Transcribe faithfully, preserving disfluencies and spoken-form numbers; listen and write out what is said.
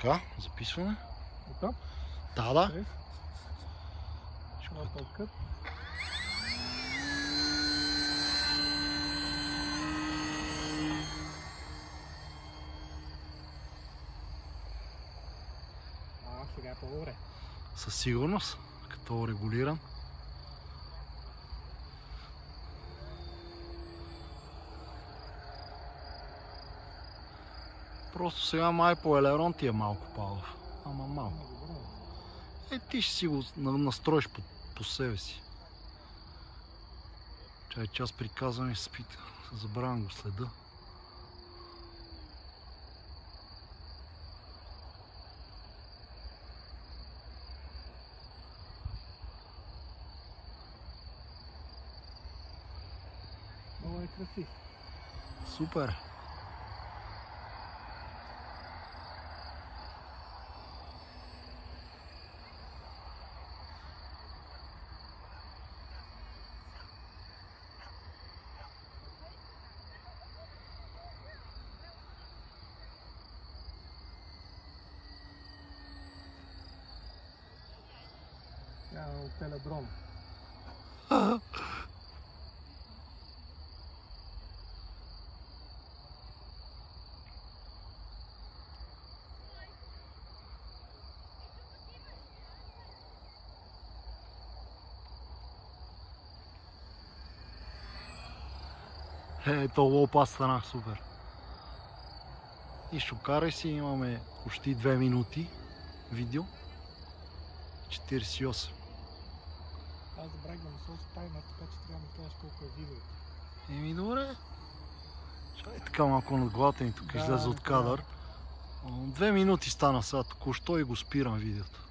Така, записваме. Готов? Да, да. Рейс. Шматъл кът. А, сега е по-добре. Със сигурност, като регулиран. Просто сега май по елерон ти е малко палав. Ама малко. Е, ти ще си го настроиш по, по себе си. Чай, че аз приказвам и спите. Забравям го следа. Много е красив. Супер! Тя е от теледрон. Е, то лопа стана супер. И шокарай си, имаме почти две минути видео. четиридесет и осем. Аз забравих да насоча таймер, така че трябва да ми кажеш колко е видеото. Еми добре. Чай така малко над главата ни тук Да, излезе от да, кадър. Две минути стана сега току-що и го спирам видеото.